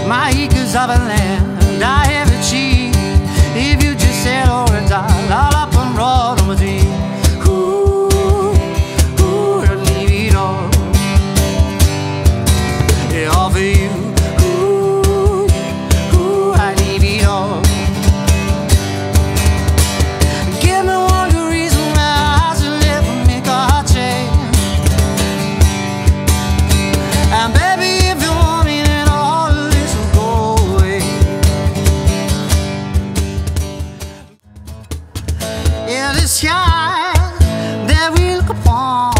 my acres of land I have achieved. If you just said, oh, it's all up and roll on my dream. Ooh, ooh, I'd leave it all, yeah, all for you. Ooh, ooh, I'd leave it all. Give me one good reason why I should live and make a change. And baby, if you want me, then all of this will go away. Yeah, the sky that we look upon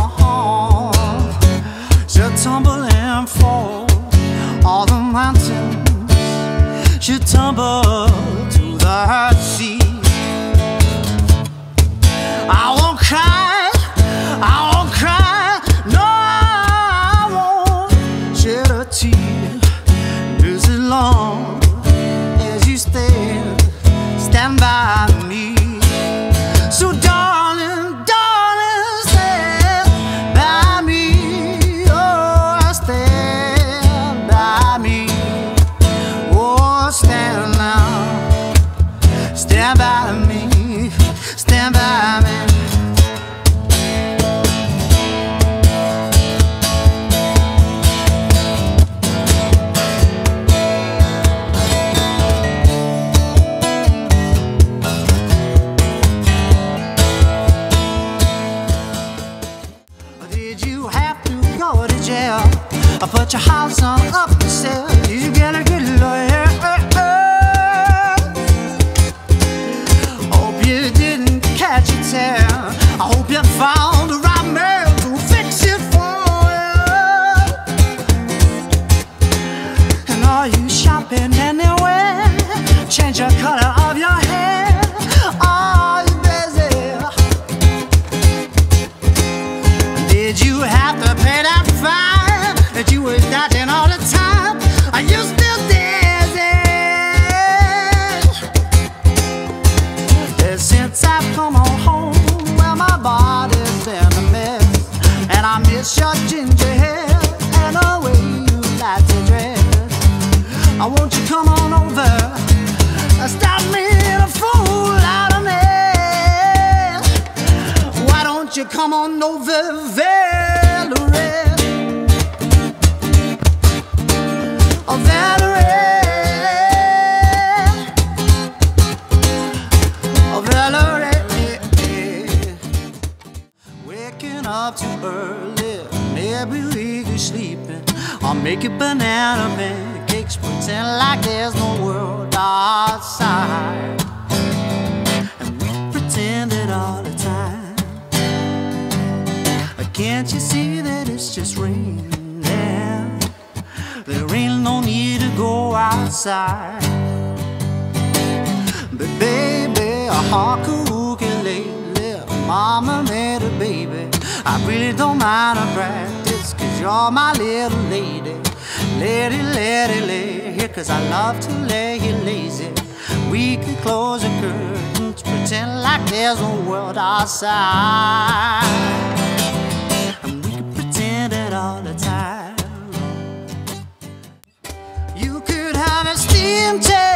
should tumble and fall. All the mountains should tumble to the sea. I won't cry, I won't cry, no, I won't shed a tear. Just as long as you stand by me. So darling, darling, stand by me. Oh, stand by me. Oh, stand now. Stand by me. Stand by me. Did you have to go to jail or put your house on up for sale? Did you get a good lawyer? Hope you didn't catch a tear. I hope you found the right man to fix it for you. And are you shopping anywhere? Change the color of your hair. Are you busy? Did you have to pay that fine that you was dodging all the time? Are you still dizzy? Since I've come on home, well, my body's in a mess, and I miss your ginger hair and the way you like to dress. I want you come on over, stop being a fool out of me. Why don't you come on over, Valerie? Oh, Valerie. Oh, Valerie. Waking up too early, maybe we could sleep in, or make it banana pancakes, pretend like there's no world outside, and we pretend it all the time. Can't you see that it's just raining? There ain't no need to go outside. But baby, a heart cooking lately, mama made a baby. I really don't mind a practice, 'cause you're my little lady. Lady, lady, lady, here 'cause I love to lay you lazy. We can close the curtains, pretend like there's no world outside, and we can pretend it all the time. You could have a steam chair